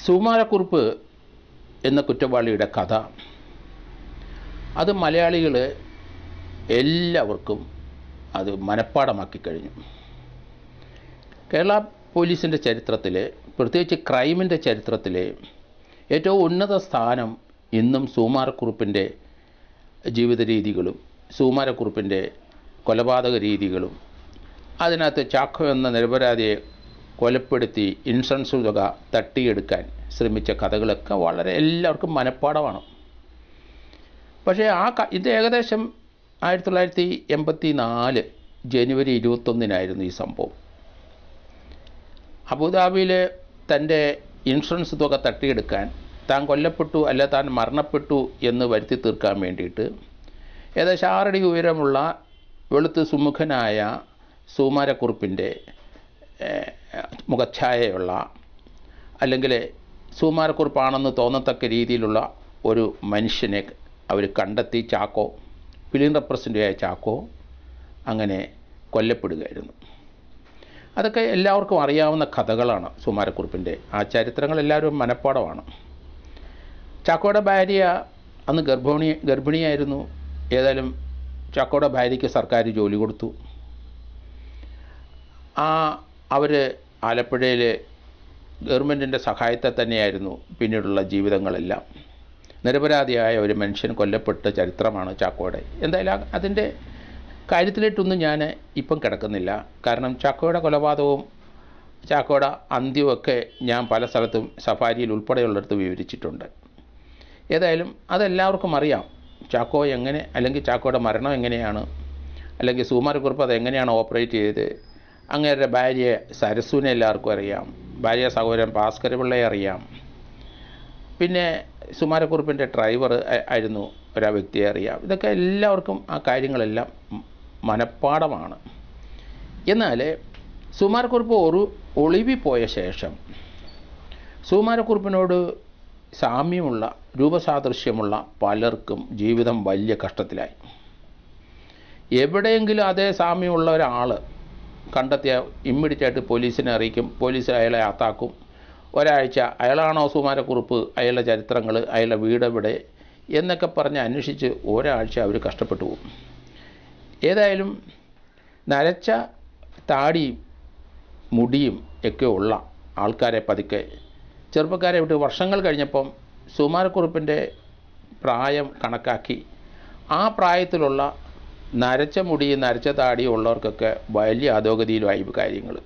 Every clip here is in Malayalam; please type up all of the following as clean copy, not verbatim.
സുകുമാരക്കുറുപ്പ് എന്ന കുറ്റവാളിയുടെ കഥ അത് മലയാളികൾ എല്ലാവർക്കും അത് മനഃപ്പാടമാക്കി കഴിഞ്ഞു. കേരള പോലീസിൻ്റെ ചരിത്രത്തിൽ, പ്രത്യേകിച്ച് ക്രൈമിൻ്റെ ചരിത്രത്തിൽ ഏറ്റവും ഉന്നത സ്ഥാനം ഇന്നും സുകുമാരക്കുറുപ്പിൻ്റെ ജീവിത രീതികളും സുകുമാരക്കുറുപ്പിൻ്റെ കൊലപാതക രീതികളും അതിനകത്ത് ചാക്കോ എന്ന നിരപരാധിയെ കൊലപ്പെടുത്തി ഇൻഷുറൻസ് തുക തട്ടിയെടുക്കാൻ ശ്രമിച്ച കഥകളൊക്കെ വളരെ എല്ലാവർക്കും മനഃപ്പാടമാണ്. പക്ഷേ ഇത് ഏകദേശം 1984 ജനുവരി 21 ഈ സംഭവം. അബുദാബിയിൽ തൻ്റെ ഇൻഷുറൻസ് തുക തട്ടിയെടുക്കാൻ താൻ കൊല്ലപ്പെട്ടു അല്ല താൻ മരണപ്പെട്ടു എന്ന് വരുത്തി തീർക്കാൻ വേണ്ടിയിട്ട് ഏകദേശം 6 അടി ഉയരമുള്ള വെളുത്ത് സുമുഖനായ സുകുമാരക്കുറുപ്പിൻ്റെ മുഖഛായയുള്ള അല്ലെങ്കിൽ സുകുമാരക്കുറുപ്പാണെന്ന് തോന്നത്തക്ക രീതിയിലുള്ള ഒരു മനുഷ്യനെ അവർ കണ്ടെത്തി. ചാക്കോ, ഫിലിം റെപ്രസെൻ്റേറ്റീവായ ചാക്കോ അങ്ങനെ കൊല്ലപ്പെടുകയായിരുന്നു. അതൊക്കെ എല്ലാവർക്കും അറിയാവുന്ന കഥകളാണ് സുകുമാരക്കുറുപ്പിൻ്റെ. ആ ചരിത്രങ്ങൾ എല്ലാവരും മനഃപ്പാടമാണ്. ചാക്കോയുടെ ഭാര്യ അന്ന് ഗർഭിണിയായിരുന്നു. ഏതായാലും ചാക്കോയുടെ ഭാര്യയ്ക്ക് സർക്കാർ ജോലി കൊടുത്തു. അവർ ആലപ്പുഴയിൽ ഗവൺമെൻറ്റിൻ്റെ സഹായത്തെ തന്നെയായിരുന്നു പിന്നീടുള്ള ജീവിതങ്ങളെല്ലാം. നിരപരാധിയായ ഒരു മനുഷ്യൻ കൊല്ലപ്പെട്ട ചരിത്രമാണ് ചാക്കോയുടെ. എന്തായാലും അതിൻ്റെ കാര്യത്തിലേട്ടൊന്നും ഞാൻ ഇപ്പം കിടക്കുന്നില്ല. കാരണം ചാക്കോയുടെ കൊലപാതകവും ചാക്കോയുടെ അന്ത്യവുമൊക്കെ ഞാൻ പല സ്ഥലത്തും സഫാരിയിൽ ഉൾപ്പെടെയുള്ളിടത്ത് വിവരിച്ചിട്ടുണ്ട്. ഏതായാലും അതെല്ലാവർക്കും അറിയാം. ചാക്കോ എങ്ങനെ, അല്ലെങ്കിൽ ചാക്കോയുടെ മരണം എങ്ങനെയാണ്, അല്ലെങ്കിൽ സുകുമാരക്കുറുപ്പ് അതെങ്ങനെയാണ് ഓപ്പറേറ്റ് ചെയ്തത്. അങ്ങേരുടെ ഭാര്യ സരസുവിനെ എല്ലാവർക്കും അറിയാം. ഭാര്യ സഹോദരൻ ഭാസ്കരപിള്ളയെ അറിയാം. പിന്നെ സുകുമാരക്കുറുപ്പിൻ്റെ ഡ്രൈവർ ആയിരുന്നു ഒരു വ്യക്തിയെ അറിയാം. ഇതൊക്കെ എല്ലാവർക്കും ആ കാര്യങ്ങളെല്ലാം മനഃപ്പാടമാണ്. എന്നാൽ സുകുമാരക്കുറുപ്പ് ഒളിവിപ്പോയ ശേഷം സുകുമാരക്കുറുപ്പിനോട് സാമ്യമുള്ള രൂപസാദൃശ്യമുള്ള പലർക്കും ജീവിതം വലിയ കഷ്ടത്തിലായി. എവിടെയെങ്കിലും അതേ സാമ്യമുള്ള ഒരാൾ കണ്ടെത്തിയ ഇമ്മീഡിയറ്റായിട്ട് പോലീസിനെ അറിയിക്കും. പോലീസ് അയാളെ അകത്താക്കും. ഒരാഴ്ച അയാളാണോ സുകുമാരക്കുറുപ്പ്, അയാളുടെ ചരിത്രങ്ങൾ, അയാളുടെ വീടെവിടെ എന്നൊക്കെ പറഞ്ഞ് അന്വേഷിച്ച് ഒരാഴ്ച അവർ കഷ്ടപ്പെട്ടു പോകും. ഏതായാലും നരച്ച താടിയും മുടിയും ഒക്കെ ഉള്ള ആൾക്കാരെ പതുക്കെ ചെറുപ്പക്കാരെ വിട്ട് വർഷങ്ങൾ കഴിഞ്ഞപ്പം സുകുമാരക്കുറുപ്പിൻ്റെ പ്രായം കണക്കാക്കി ആ പ്രായത്തിലുള്ള നരച്ച മുടിയും നരച്ച താടിയും ഉള്ളവർക്കൊക്കെ വലിയ അധോഗതിയിലുമായി കാര്യങ്ങൾ.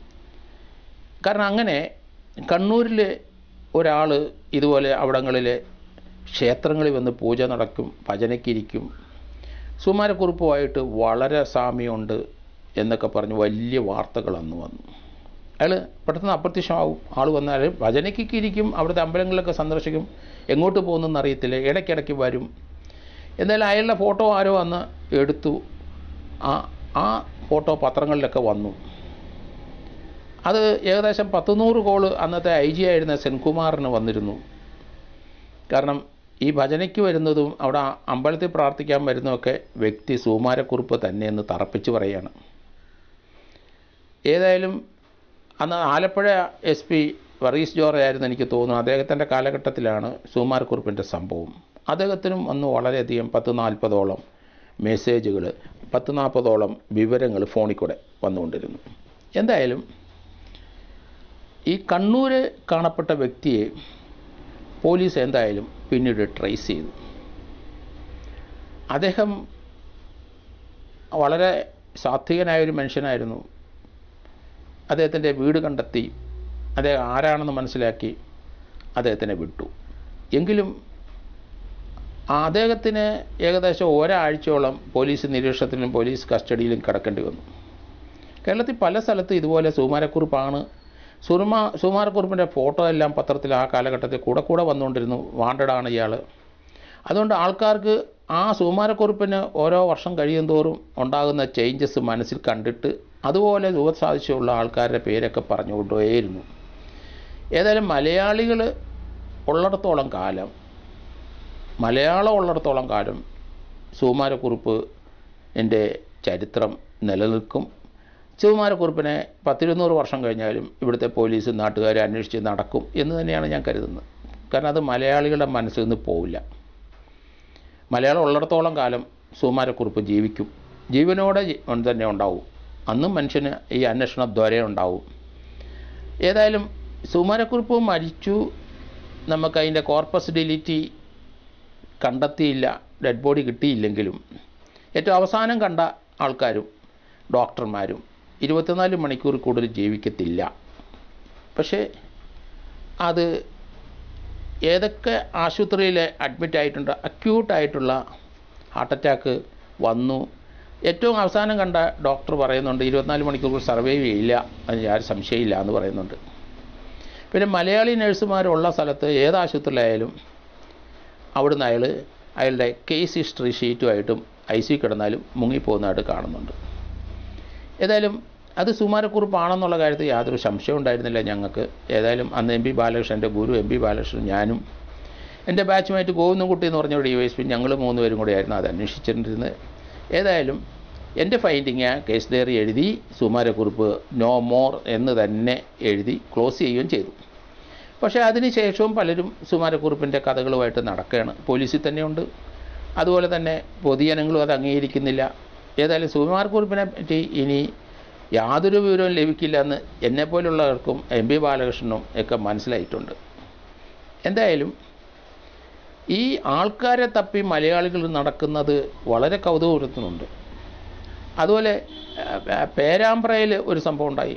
കാരണം അങ്ങനെ കണ്ണൂരിൽ ഒരാൾ ഇതുപോലെ അവിടങ്ങളിൽ ക്ഷേത്രങ്ങളിൽ വന്ന് പൂജ നടക്കും, ഭജനയ്ക്കിരിക്കും, സുകുമാരക്കുറുപ്പുമായിട്ട് വളരെ സാമ്യമുണ്ട് എന്നൊക്കെ പറഞ്ഞ് വലിയ വാർത്തകൾ അന്ന് വന്നു. അയാൾ പെട്ടെന്ന് അപ്രത്യക്ഷമാവും. ആൾ വന്നാൽ ഭജനയ്ക്കൊക്കെ ഇരിക്കും, അവിടുത്തെ അമ്പലങ്ങളിലൊക്കെ സന്ദർശിക്കും, എങ്ങോട്ട് പോകുന്നതെന്ന് അറിയത്തില്ല, ഇടയ്ക്കിടയ്ക്ക് വരും. എന്തായാലും അയാളുടെ ഫോട്ടോ ആരോ അന്ന് എടുത്തു. ആ ഫോട്ടോ പത്രങ്ങളിലൊക്കെ വന്നു. അത് ഏകദേശം 100 കോള് അന്നത്തെ IG ആയിരുന്ന സെൻകുമാറിന് വന്നിരുന്നു. കാരണം ഈ ഭജനയ്ക്ക് വരുന്നതും അവിടെ അമ്പലത്തിൽ പ്രാർത്ഥിക്കാൻ വരുന്നതൊക്കെ വ്യക്തി സുകുമാരക്കുറുപ്പ് തന്നെയെന്ന് തറപ്പിച്ച് പറയുകയാണ്. ഏതായാലും അന്ന് ആലപ്പുഴ SP വർഗീസ് ജോർജ് ആയിരുന്നു എനിക്ക് തോന്നുന്നു. അദ്ദേഹത്തിൻ്റെ കാലഘട്ടത്തിലാണ് സുകുമാരക്കുറുപ്പിൻ്റെ സംഭവം. അദ്ദേഹത്തിനും അന്ന് വളരെയധികം 10-40ഓളം മെസ്സേജുകൾ, 10-40ഓളം വിവരങ്ങൾ ഫോണിൽ കൂടെ വന്നുകൊണ്ടിരുന്നു. എന്തായാലും ഈ കണ്ണൂർ കാണപ്പെട്ട വ്യക്തിയെ പോലീസ് എന്തായാലും പിന്നീട് ട്രേസ് ചെയ്തു. അദ്ദേഹം വളരെ സാത്വികനായൊരു മനുഷ്യനായിരുന്നു. അദ്ദേഹത്തിൻ്റെ വീട് കണ്ടെത്തി, അദ്ദേഹം ആരാണെന്ന് മനസ്സിലാക്കി അദ്ദേഹത്തിനെ വിട്ടു. എങ്കിലും അദ്ദേഹത്തിന് ഏകദേശം ഒരാഴ്ചയോളം പോലീസ് നിരീക്ഷണത്തിലും പോലീസ് കസ്റ്റഡിയിലും കിടക്കേണ്ടി വന്നു. കേരളത്തിൽ പല സ്ഥലത്തും ഇതുപോലെ സുകുമാരക്കുറുപ്പിൻ്റെ ഫോട്ടോ എല്ലാം പത്രത്തിൽ ആ കാലഘട്ടത്തിൽ കൂടെ വന്നുകൊണ്ടിരുന്നു. വാണ്ടഡാണ് ഇയാൾ. അതുകൊണ്ട് ആൾക്കാർക്ക് ആ സുകുമാരക്കുറുപ്പിന് ഓരോ വർഷം കഴിയും തോറും ഉണ്ടാകുന്ന ചേഞ്ചസ് മനസ്സിൽ കണ്ടിട്ട് അതുപോലെ രൂപസാദൃശ്യമുള്ള ആൾക്കാരുടെ പേരൊക്കെ പറഞ്ഞുകൊണ്ടേയിരുന്നു. ഏതായാലും മലയാളികൾ ഉള്ളിടത്തോളം കാലം സുകുമാരക്കുറുപ്പ് എൻ്റെ ചരിത്രം നിലനിൽക്കും. ശിവകുമാരക്കുറുപ്പിനെ 10-200 വർഷം കഴിഞ്ഞാലും ഇവിടുത്തെ പോലീസും നാട്ടുകാരെ അന്വേഷിച്ച് നടക്കും എന്ന് തന്നെയാണ് ഞാൻ കരുതുന്നത്. കാരണം അത് മലയാളികളുടെ മനസ്സിൽ നിന്ന് പോവില്ല. മലയാളം ഉള്ളിടത്തോളം കാലം സുകുമാരക്കുറുപ്പ് ജീവിക്കും, ജീവനോടെ തന്നെ ഉണ്ടാവും. അന്നും മനുഷ്യന് ഈ അന്വേഷണ ദ്വര ഉണ്ടാവും. ഏതായാലും സുകുമാരക്കുറുപ്പ് മരിച്ചു, നമുക്കതിൻ്റെ കോർപ്പസ് ഡിലിറ്റി കണ്ടെത്തിയില്ല, ഡെഡ് ബോഡി കിട്ടിയില്ലെങ്കിലും ഏറ്റവും അവസാനം കണ്ട ആൾക്കാരും ഡോക്ടർമാരും 24 മണിക്കൂർ കൂടുതൽ ജീവിക്കത്തില്ല. പക്ഷേ അത് ഏതൊക്കെ ആശുപത്രിയിൽ അഡ്മിറ്റായിട്ടുണ്ട്, അക്യൂട്ടായിട്ടുള്ള ഹാർട്ട് അറ്റാക്ക് വന്നു, ഏറ്റവും അവസാനം കണ്ട ഡോക്ടർ പറയുന്നുണ്ട് 24 മണിക്കൂർ സർവൈവ് ചെയ്യില്ല, അതിന് യാതൊരു സംശയമില്ല എന്ന് പറയുന്നുണ്ട്. പിന്നെ മലയാളി നഴ്സുമാരുള്ള സ്ഥലത്ത് ഏത് ആശുപത്രിയിലായാലും അവിടുന്ന് അയാളുടെ കേസ് ഹിസ്റ്ററി ഷീറ്റുമായിട്ടും ICU കിടന്നാലും മുങ്ങിപ്പോകുന്നതായിട്ട് കാണുന്നുണ്ട്. ഏതായാലും അത് സുകുമാരക്കുറുപ്പാണെന്നുള്ള കാര്യത്തിൽ യാതൊരു സംശയം ഉണ്ടായിരുന്നില്ല ഞങ്ങൾക്ക്. ഏതായാലും അന്ന് MP ബാലകൃഷ്ണൻ, എൻ്റെ ഗുരു MP ബാലകൃഷ്ണൻ, ഞാനും എൻ്റെ ബാച്ച്മേറ്റ് ഗോവിന്ദൻകുട്ടി എന്ന് പറഞ്ഞ DYSP, ഞങ്ങൾ 3 പേരും കൂടിയായിരുന്നു അത് അന്വേഷിച്ചിരുന്നത്. ഏതായാലും എൻ്റെ ഫൈൻഡിങ് കേസ് ഡയറി എഴുതി, സുകുമാരക്കുറുപ്പ് നോ മോർ എന്ന് തന്നെ എഴുതി ക്ലോസ് ചെയ്യുകയും ചെയ്തു. പക്ഷേ അതിന് ശേഷവും പലരും സുകുമാരക്കുറുപ്പിൻ്റെ കഥകളുമായിട്ട് നടക്കുകയാണ്. പോലീസിൽ തന്നെയുണ്ട്, അതുപോലെ തന്നെ പൊതുജനങ്ങളും അത് അംഗീകരിക്കുന്നില്ല. ഏതായാലും സുകുമാരക്കുറുപ്പിനെ പറ്റി ഇനി യാതൊരു വിവരവും ലഭിക്കില്ല എന്ന് എന്നെപ്പോലുള്ളവർക്കും MP ബാലകൃഷ്ണനും ഒക്കെ മനസ്സിലായിട്ടുണ്ട്. എന്തായാലും ഈ ആൾക്കാരെ തപ്പി മലയാളികൾ നടക്കുന്നത് വളരെ കൗതുകപ്പെടുത്തുന്നുണ്ട്. അതുപോലെ പേരാമ്പ്രയിൽ ഒരു സംഭവം ഉണ്ടായി.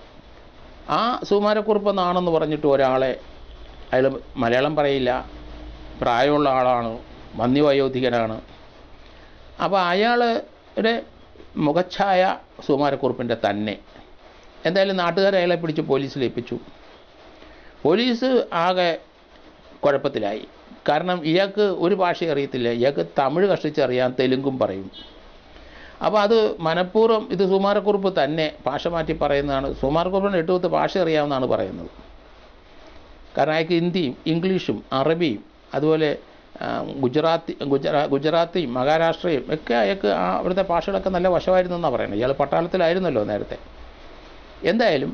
ആ സുകുമാരക്കുറുപ്പെന്നാണെന്ന് പറഞ്ഞിട്ട് ഒരാളെ, അയാൾ മലയാളം പറയില്ല, പ്രായമുള്ള ആളാണ്, വന്യവയോധികനാണ്. അപ്പോൾ അയാളുടെ മുഖച്ഛായ സുകുമാരക്കുറുപ്പിൻ്റെ തന്നെ. എന്തായാലും നാട്ടുകാർ അയാളെ പിടിച്ച് പോലീസിൽ ഏൽപ്പിച്ചു. പോലീസ് ആകെ കുഴപ്പത്തിലായി. കാരണം ഇയാൾക്ക് ഒരു ഭാഷ അറിയത്തില്ല, ഇയാൾക്ക് തമിഴ് കഷ്ടിച്ചറിയാം, തെലുങ്കും പറയും. അപ്പോൾ അത് മനഃപൂർവ്വം ഇത് സുകുമാരക്കുറുപ്പ് തന്നെ ഭാഷ മാറ്റി പറയുന്നതാണ്. സുകുമാരക്കുറുപ്പിന് 8 ഭാഷ അറിയാമെന്നാണ് പറയുന്നത്. കാരണം അയാൾക്ക് ഹിന്ദിയും ഇംഗ്ലീഷും അറബിയും അതുപോലെ ഗുജറാത്തിയും മഹാരാഷ്ട്രയും ഒക്കെ അയാൾക്ക് അവിടുത്തെ ഭാഷകളൊക്കെ നല്ല വശമായിരുന്നു എന്നാണ് പറയുന്നത്. ഇയാൾ പട്ടാളത്തിലായിരുന്നല്ലോ നേരത്തെ. എന്തായാലും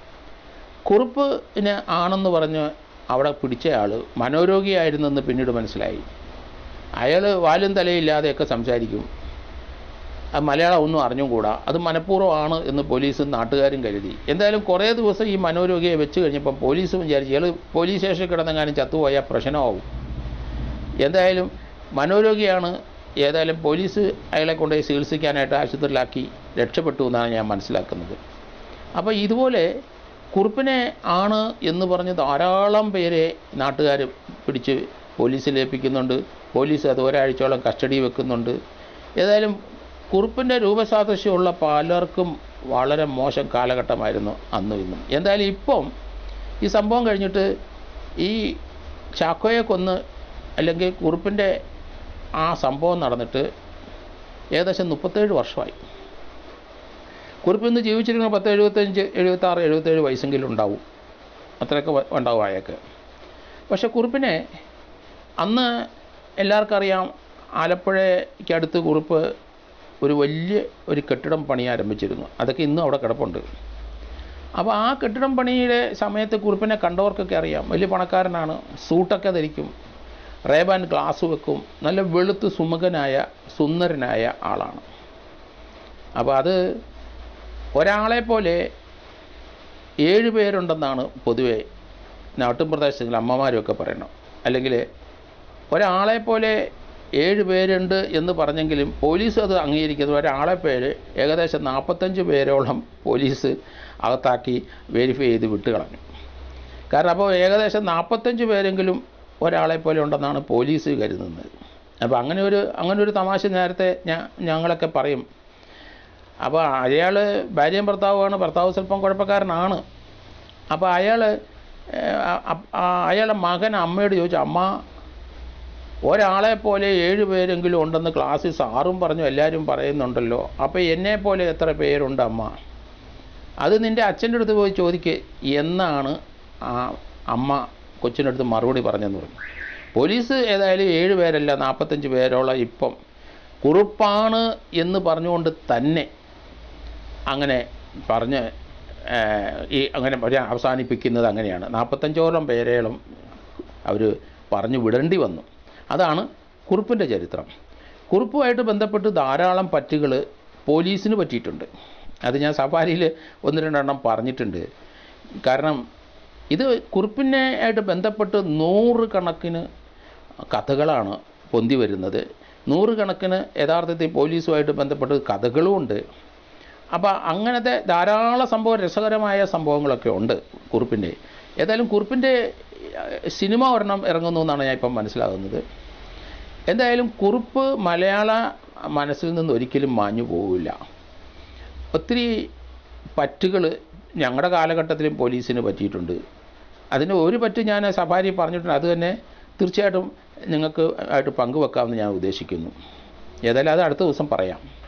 കുറുപ്പിന് ആണെന്ന് പറഞ്ഞ് അവിടെ പിടിച്ചയാൾ മനോരോഗിയായിരുന്നെന്ന് പിന്നീട് മനസ്സിലായി. അയാൾ വാലും തലയില്ലാതെയൊക്കെ സംസാരിക്കും, മലയാളം ഒന്നും അറിഞ്ഞുകൂടാ, അത് മനഃപൂർവ്വമാണ് എന്ന് പോലീസും നാട്ടുകാരും കരുതി. എന്തായാലും കുറേ ദിവസം ഈ മനോരോഗിയെ വെച്ച് കഴിഞ്ഞപ്പം പോലീസ് വിചാരിച്ചു ഇയാൾ പോലീസ് സ്റ്റേഷനിൽ കിടന്നെങ്ങാനും ചത്തുപോയാൽ പ്രശ്നമാവും. എന്തായാലും മനോരോഗിയാണ്. ഏതായാലും പോലീസ് അയാളെ കൊണ്ടുപോയി ചികിത്സിക്കാനായിട്ട് ആശുപത്രിയിലാക്കി രക്ഷപ്പെട്ടു എന്നാണ് ഞാൻ മനസ്സിലാക്കുന്നത്. അപ്പോൾ ഇതുപോലെ കുറുപ്പിനെ ആണ് എന്ന് പറഞ്ഞ് ധാരാളം പേരെ നാട്ടുകാർ പിടിച്ച് പോലീസിൽ ഏൽപ്പിക്കുന്നുണ്ട്. പോലീസ് അത് ഒരാഴ്ചയോളം കസ്റ്റഡി വെക്കുന്നുണ്ട്. ഏതായാലും കുറുപ്പിൻ്റെ രൂപസാദൃശ്യമുള്ള പലർക്കും വളരെ മോശം കാലഘട്ടമായിരുന്നു അന്നും ഇന്നും. എന്തായാലും ഇപ്പം ഈ സംഭവം കഴിഞ്ഞിട്ട് ഈ ചാക്കോയെ കൊന്ന് അല്ലെങ്കിൽ കുറുപ്പിൻ്റെ ആ സംഭവം നടന്നിട്ട് ഏകദേശം 37 വർഷമായി. കുറുപ്പ് ഇന്ന് ജീവിച്ചിരിക്കുന്ന 10, 75, 76, 77 വയസ്സെങ്കിലും ഉണ്ടാവും, അത്രയൊക്കെ ഉണ്ടാവും അയാൾക്ക്. പക്ഷെ കുറുപ്പിനെ അന്ന് എല്ലാവർക്കും അറിയാം, ആലപ്പുഴയ്ക്കടുത്ത് കുറുപ്പ് വലിയ ഒരു കെട്ടിടം പണി ആരംഭിച്ചിരുന്നു. അതൊക്കെ ഇന്നും അവിടെ കിടപ്പുണ്ട്. അപ്പോൾ ആ കെട്ടിടം പണിയുടെ സമയത്ത് കുറുപ്പിനെ കണ്ടവർക്കൊക്കെ അറിയാം, വലിയ പണക്കാരനാണ്, സൂട്ടൊക്കെ ധരിക്കും, റേബാൻ ഗ്ലാസ് വെക്കും, നല്ല വെളുത്ത് സുമുഖനായ സുന്ദരനായ ആളാണ്. അപ്പോൾ അത് ഒരാളെ പോലെ 7 പേരുണ്ടെന്നാണ് പൊതുവെ നാട്ടും പ്രദേശങ്ങളിൽ അമ്മമാരൊക്കെ പറയണം. അല്ലെങ്കിൽ ഒരാളെ പോലെ 7 പേരുണ്ട് എന്ന് പറഞ്ഞെങ്കിലും പോലീസ് അത് അംഗീകരിക്കുന്നത് ഒരാളെ പേര് ഏകദേശം 45 പേരോളം പോലീസ് അകത്താക്കി വെരിഫൈ ചെയ്ത് വിട്ടുകളഞ്ഞു. കാരണം അപ്പോൾ ഏകദേശം 45 പേരെങ്കിലും ഒരാളെ പോലെ ഉണ്ടെന്നാണ് പോലീസ് കരുതുന്നത്. അപ്പോൾ അങ്ങനെ ഒരു തമാശ നേരത്തെ ഞങ്ങളൊക്കെ പറയും. അപ്പോൾ അയാൾ ഭാര്യയും ഭർത്താവുമാണ്, ഭർത്താവ് സ്വല്പം കുഴപ്പക്കാരനാണ്. അപ്പോൾ അയാളുടെ മകൻ അമ്മയോട് ചോദിച്ചു, അമ്മ ഒരാളെ പോലെ 7 പേരെങ്കിലും ഉണ്ടെന്ന് ക്ലാസ്സിൽ സാറും പറഞ്ഞു, എല്ലാവരും പറയുന്നുണ്ടല്ലോ, അപ്പോൾ എന്നെപ്പോലെ എത്ര പേരുണ്ട് അമ്മ? അത് നിൻ്റെ അച്ഛൻ്റെ അടുത്ത് പോയി ചോദിക്കുക എന്നാണ് ആ അമ്മ കൊച്ചിൻ്റെ അടുത്ത് മറുപടി പറഞ്ഞെന്ന് പറഞ്ഞു. പോലീസ് ഏതായാലും 7 പേരല്ല 45 പേരോളം ഇപ്പം കുറുപ്പാണ് എന്ന് പറഞ്ഞുകൊണ്ട് തന്നെ അങ്ങനെ പറഞ്ഞ് ഈ അങ്ങനെ അവസാനിപ്പിക്കുന്നത് അങ്ങനെയാണ്. 45ഓളം പേരോളം അവർ പറഞ്ഞു വിടേണ്ടി വന്നു. അതാണ് കുറുപ്പിൻ്റെ ചരിത്രം. കുറുപ്പുമായിട്ട് ബന്ധപ്പെട്ട് ധാരാളം പറ്റുകൾ പോലീസിന് പറ്റിയിട്ടുണ്ട്. അത് ഞാൻ സഫാരിയിൽ 1-2 പറഞ്ഞിട്ടുണ്ട്. കാരണം ഇത് കുറുപ്പിനെ ആയിട്ട് ബന്ധപ്പെട്ട് 100 കണക്കിന് കഥകളാണ് പൊന്തി വരുന്നത്. 100 കണക്കിന് യഥാർത്ഥത്തിൽ പോലീസുമായിട്ട് ബന്ധപ്പെട്ട് കഥകളുമുണ്ട്. അപ്പോൾ അങ്ങനത്തെ ധാരാളം രസകരമായ സംഭവങ്ങളൊക്കെ ഉണ്ട് കുറുപ്പിൻ്റെ. ഏതായാലും കുറുപ്പിൻ്റെ സിനിമ ഒരെണ്ണം ഇറങ്ങുന്നു എന്നാണ് ഞാൻ ഇപ്പം മനസ്സിലാകുന്നത്. എന്തായാലും കുറുപ്പ് മലയാള മനസ്സിൽ നിന്ന് ഒരിക്കലും മാഞ്ഞു പോവില്ല. ഒത്തിരി പറ്റുകൾ ഞങ്ങളുടെ കാലഘട്ടത്തിലും പോലീസിന് പറ്റിയിട്ടുണ്ട്. അതിന് ഒരു പറ്റ് ഞാൻ സഫാരി പറഞ്ഞിട്ടുണ്ട്. അത് തന്നെ തീർച്ചയായിട്ടും നിങ്ങൾക്ക് ആയിട്ട് പങ്കുവെക്കാമെന്ന് ഞാൻ ഉദ്ദേശിക്കുന്നു. ഏതായാലും അത് അടുത്ത ദിവസം പറയാം.